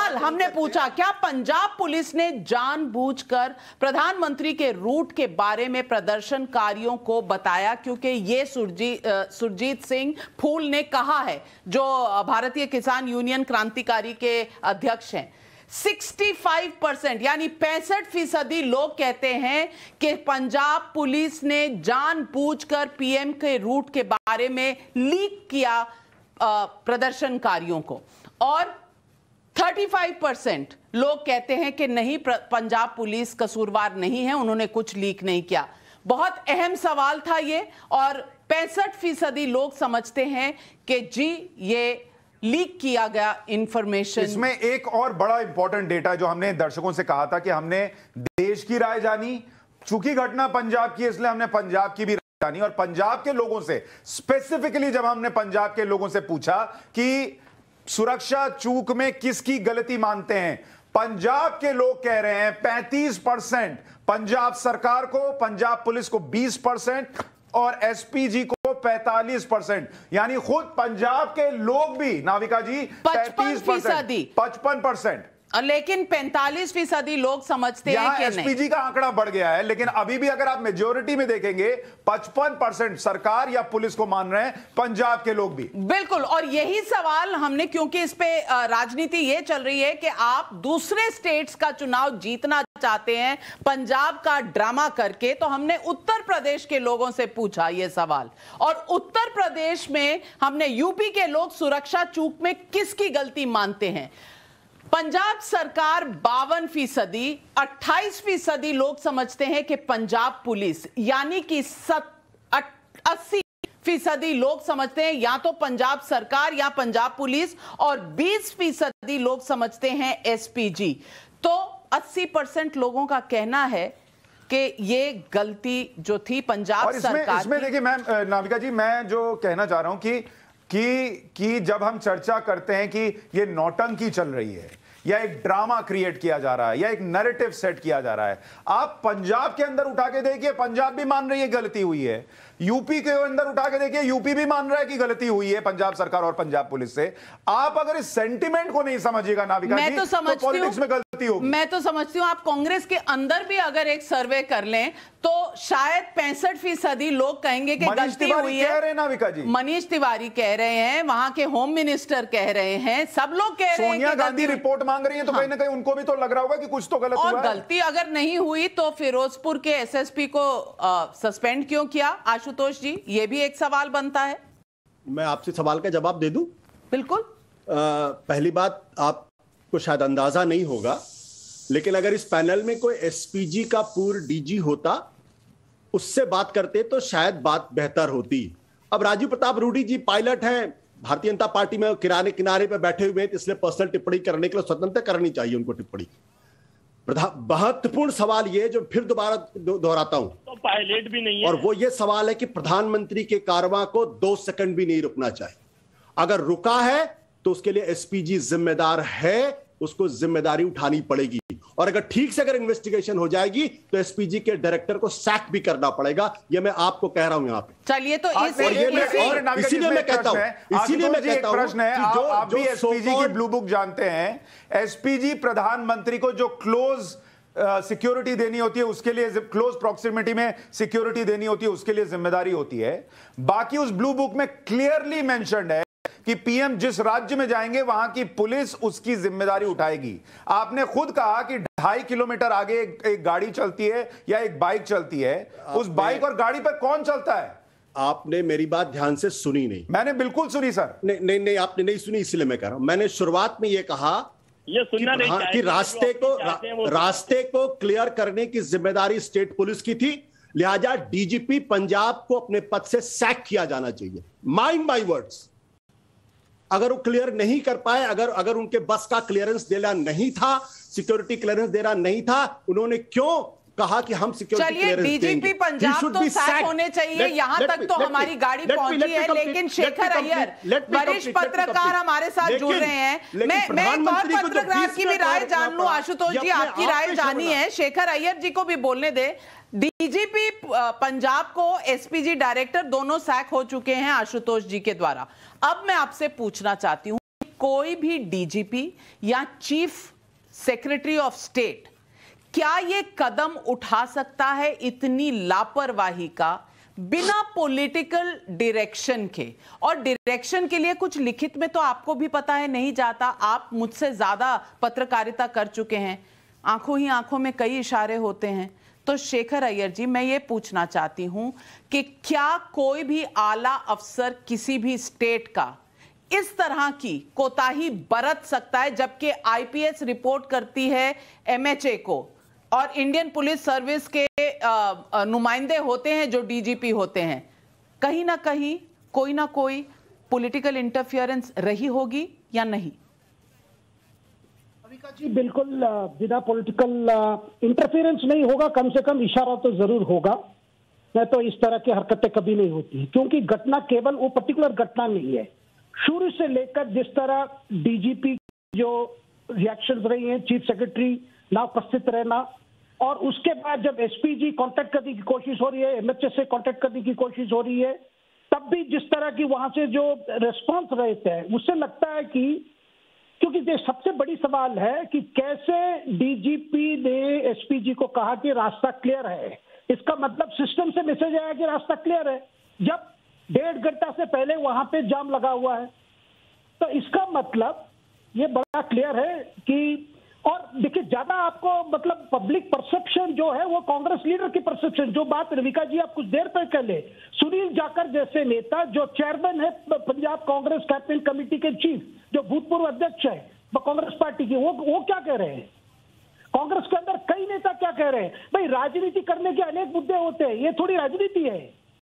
सवाल हमने पूछा, क्या पंजाब पुलिस ने जानबूझकर प्रधानमंत्री के रूट के बारे में प्रदर्शनकारियों को बताया? क्योंकि ये सुरजीत सिंह फूल ने कहा है, जो भारतीय किसान यूनियन क्रांतिकारी के अध्यक्ष हैं। 65% यानी 65% लोग कहते हैं कि पंजाब पुलिस ने जानबूझकर पीएम के रूट के बारे में लीक किया प्रदर्शनकारियों को, और 35% लोग कहते हैं कि नहीं, पंजाब पुलिस कसूरवार नहीं है, उन्होंने कुछ लीक नहीं किया। बहुत अहम सवाल था ये, और 65% लोग समझते हैं कि जी ये लीक किया गया इंफॉर्मेशन। इसमें एक और बड़ा इंपॉर्टेंट डेटा जो हमने दर्शकों से कहा था कि हमने देश की राय जानी, चूंकि घटना पंजाब की इसलिए हमने पंजाब की भी राय जानी, और पंजाब के लोगों से स्पेसिफिकली जब हमने पंजाब के लोगों से पूछा कि सुरक्षा चूक में किसकी गलती मानते हैं, पंजाब के लोग कह रहे हैं 35% पंजाब सरकार को, पंजाब पुलिस को 20% और एसपीजी को 45%, यानी खुद पंजाब के लोग भी, नाविका जी, 35%, 55%, लेकिन 45% लोग समझते हैं कि एसपीजी का आंकड़ा बढ़ गया है। लेकिन अभी भी अगर आप मेजोरिटी में देखेंगे 55% सरकार या पुलिस को मान रहे हैं, पंजाब के लोग भी। बिल्कुल, और यही सवाल हमने, क्योंकि इस पे राजनीति ये चल रही है कि आप दूसरे स्टेट्स का चुनाव जीतना चाहते हैं पंजाब का ड्रामा करके, तो हमने उत्तर प्रदेश के लोगों से पूछा ये सवाल, और उत्तर प्रदेश में हमने यूपी के लोग सुरक्षा चूक में किसकी गलती मानते हैं। पंजाब सरकार 52%, 28% लोग समझते हैं कि पंजाब पुलिस, यानी कि 80% लोग समझते हैं या तो पंजाब सरकार या पंजाब पुलिस, और 20% लोग समझते हैं एसपीजी। तो 80% लोगों का कहना है कि ये गलती जो थी पंजाब सरकार। इसमें देखिए मैम, नाविका जी, मैं जो कहना चाह रहा हूं कि जब हम चर्चा करते हैं कि ये नौटंकी चल रही है या एक ड्रामा क्रिएट किया जा रहा है या एक नैरेटिव सेट किया जा रहा है, आप पंजाब के अंदर उठा के देखिए, पंजाब भी मान रही है गलती हुई है। यूपी के अंदर उठा के देखिए, यूपी भी मान रहा है कि गलती हुई है पंजाब सरकार और पंजाब पुलिस से। आप अगर इस सेंटिमेंट को नहीं समझिएगा नाविका जी, तो पॉलिटिक्स में गलती होगी। मैं तो समझती हूं आप कांग्रेस के अंदर भी अगर एक सर्वे कर लें तो शायद 65% लोग कहेंगे कि गलती हुई है। कह रहे हैं नाविका जी, मनीष तिवारी कह रहे हैं, वहां के होम मिनिस्टर कह रहे हैं, सब लोग कह रहे हैं। सोनिया गांधी रिपोर्ट मांग रही है, तो कहीं ना कहीं उनको भी तो लग रहा होगा कि कुछ तो गलत हुआ है। और गलती अगर नहीं हुई तो फिरोजपुर के एसएसपी को सस्पेंड क्यों किया? आशुतोष जी, ये भी एक सवाल बनता है। मैं आपसे सवाल का जवाब दे दूं? बिल्कुल। पहली बात, आपको शायद अंदाजा नहीं होगा, लेकिन अगर इस पैनल में कोई एसपीजी का पूर्व डीजी होता, उससे बात करते तो शायद बात बेहतर होती। अब राजीव प्रताप रूडी जी पायलट हैं, भारतीय जनता पार्टी में किनारे किनारे पे बैठे हुए हैं, इसलिए पर्सनल टिप्पणी करने के लिए स्वतंत्र करनी चाहिए उनको टिप्पणी। महत्वपूर्ण सवाल ये, जो फिर दोबारा दोहराता हूं, तो पायलट भी नहीं है, और वो ये सवाल है कि प्रधानमंत्री के कारवां को 2 सेकंड भी नहीं रुकना चाहिए। अगर रुका है तो उसके लिए एसपीजी जिम्मेदार है, उसको जिम्मेदारी उठानी पड़ेगी, और अगर ठीक से अगर इन्वेस्टिगेशन हो जाएगी तो एसपीजी के डायरेक्टर को सैक भी करना पड़ेगा। ये मैं आपको कह रहा हूं यहां पे। चलिए, तो इसीलिए मैं कहता हूं प्रश्न है, आप भी एसपीजी की ब्लू बुक जानते हैं। एसपीजी प्रधानमंत्री को जो क्लोज सिक्योरिटी देनी होती है, उसके लिए क्लोज प्रॉक्सिमिटी में सिक्योरिटी देनी होती है, उसके लिए जिम्मेदारी होती है। बाकी उस ब्लू बुक में क्लियरली मेंशन्ड है कि पीएम जिस राज्य में जाएंगे वहां की पुलिस उसकी जिम्मेदारी उठाएगी। आपने खुद कहा कि 2.5 किलोमीटर आगे एक गाड़ी चलती है या एक बाइक चलती है, उस बाइक और गाड़ी पर कौन चलता है? आपने मेरी बात ध्यान से सुनी नहीं। मैंने बिल्कुल सुनी सर। नहीं, आपने नहीं सुनी, इसलिए मैं कह रहा हूं। मैंने शुरुआत में यह कहा कि रास्ते को क्लियर करने की जिम्मेदारी स्टेट पुलिस की थी, लिहाजा डीजीपी पंजाब को अपने पद से सैक किया जाना चाहिए। Mind my words. अगर वो क्लियर नहीं कर पाए, अगर उनके बस का क्लियरेंस देना नहीं था, सिक्योरिटी क्लियरेंस देना नहीं था, उन्होंने क्यों कहा कि हम सिक्योरिटी क्लियरेंस देंगे? डीजीपी पंजाब तो सैक होने चाहिए, यहां तक तो हमारी गाड़ी पहुंची है। लेकिन शेखर अय्यर, वरिष्ठ पत्रकार हमारे साथ जुड़ रहे हैं। मैं एक और पत्रकार की भी राय जान लूं। आशुतोष जी, आपकी राय जानी है, शेखर अय्यर जी को भी बोलने दे। डीजीपी पंजाब को एसपीजी डायरेक्टर दोनों सैक हो चुके हैं आशुतोष जी के द्वारा। अब मैं आपसे पूछना चाहती हूं, कोई भी डीजीपी या चीफ सेक्रेटरी ऑफ स्टेट क्या ये कदम उठा सकता है इतनी लापरवाही का बिना पॉलिटिकल डायरेक्शन के? और डायरेक्शन के लिए कुछ लिखित में तो आपको भी पता है नहीं जाता, आप मुझसे ज्यादा पत्रकारिता कर चुके हैं, आंखों ही आंखों में कई इशारे होते हैं। तो शेखर अय्यर जी, मैं ये पूछना चाहती हूं कि क्या कोई भी आला अफसर किसी भी स्टेट का इस तरह की कोताही बरत सकता है, जबकि आईपीएस रिपोर्ट करती है एमएचए को और इंडियन पुलिस सर्विस के नुमाइंदे होते हैं जो डीजीपी होते हैं? कहीं ना कहीं कोई ना कोई पॉलिटिकल इंटरफियरेंस रही होगी या नहीं? अविका जी, बिल्कुल बिना पॉलिटिकल इंटरफेरेंस नहीं होगा, कम से कम इशारा तो जरूर होगा। नहीं तो इस तरह की हरकतें कभी नहीं होती, क्योंकि घटना केवल वो पर्टिकुलर घटना नहीं है। शुरू से लेकर जिस तरह डीजीपी जो रिएक्शंस रही हैं, चीफ सेक्रेटरी ना उपस्थित रहना, और उसके बाद जब एसपीजी कांटेक्ट करने की कोशिश हो रही है, एमएचए से कांटेक्ट करने की कोशिश हो रही है, तब भी जिस तरह की वहां से जो रिस्पॉन्स रहते हैं, उससे लगता है कि, क्योंकि ये सबसे बड़ी सवाल है कि कैसे डीजीपी ने एसपीजी को कहा कि रास्ता क्लियर है। इसका मतलब सिस्टम से मैसेज आया कि रास्ता क्लियर है, जब 1.5 घंटा से पहले वहां पे जाम लगा हुआ है। तो इसका मतलब ये बड़ा क्लियर है कि, और देखिए ज्यादा आपको मतलब पब्लिक परसेप्शन जो है वो कांग्रेस लीडर की परसेप्शन, जो बात रविका जी आप कुछ देर पहले सुनील जाखड़ जैसे नेता जो चेयरमैन है पंजाब कांग्रेस कैंपेन कमेटी के चीफ, जो भूतपूर्व अध्यक्ष है कांग्रेस पार्टी की, वो क्या कह रहे हैं? कांग्रेस के अंदर कई नेता क्या कह रहे हैं? भाई राजनीति करने के अनेक मुद्दे होते हैं, ये थोड़ी राजनीति है।